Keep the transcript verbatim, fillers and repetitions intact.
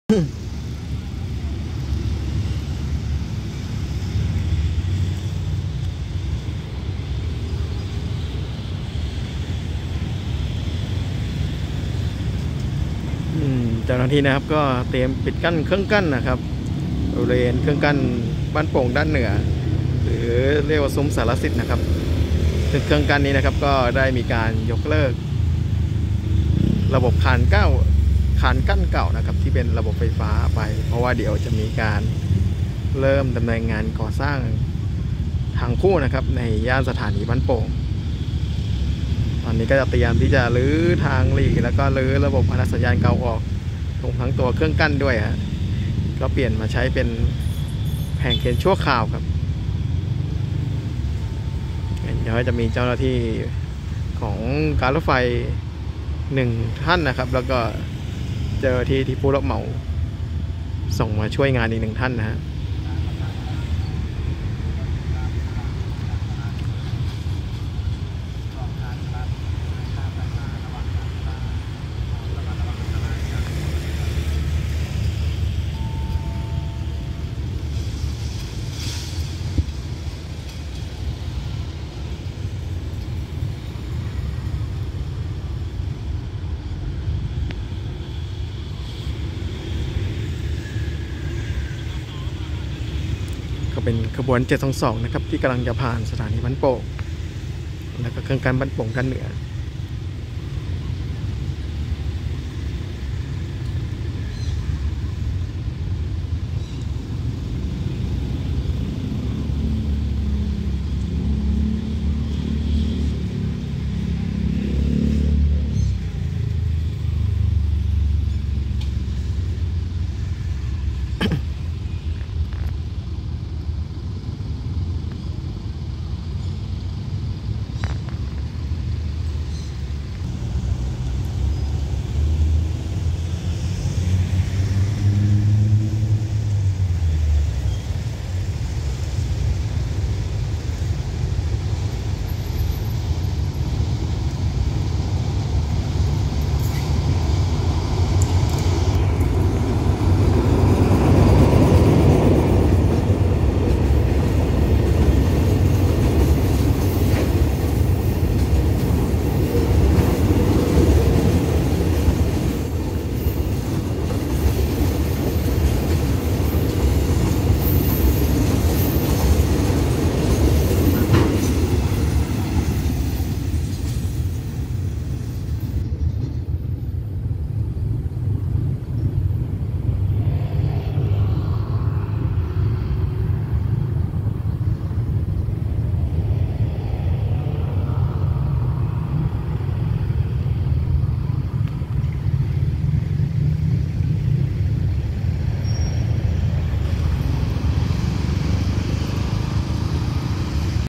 เจ้าหน้าที่นะครับก็เตรียมปิดกั้นเครื่องกั้นนะครับบริเวณเครื่องกั้นบ้านโป่งด้านเหนือหรือเรียกว่าซุ้มสารสิทธิ์นะครับซึ่งเครื่องกั้นนี้นะครับก็ได้มีการยกเลิกระบบคานเก้าคานกั้นเก่านะครับที่เป็นระบบไฟฟ้าไปเพราะว่าเดี๋ยวจะมีการเริ่มดำเนินงานก่อสร้างทางคู่นะครับในย่านสถานีบ้านโป่งตอนนี้ก็จะเตรียมที่จะรื้อทางหลีกแล้วก็รื้อระบบอนุสัญญาณเก่าออกรวมทั้งตัวเครื่องกั้นด้วยฮะก็เปลี่ยนมาใช้เป็นแผงเขียนชั่วคราวครับเดี๋ยวจะมีเจ้าหน้าที่ของการรถไฟหนึ่งท่านนะครับแล้วก็เจอที่ที่ผู้รับเหมาส่งมาช่วยงานอีกหนึ่งท่านนะฮะก็เป็นขบวนเจ็ดสองสองนะครับที่กำลังจะผ่านสถานีบ้านโป่งแล้วก็เครื่องกั้นบ้านโป่งด้านเหนือ